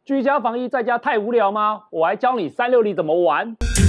居家防疫在家太无聊吗？我来教你360怎么玩。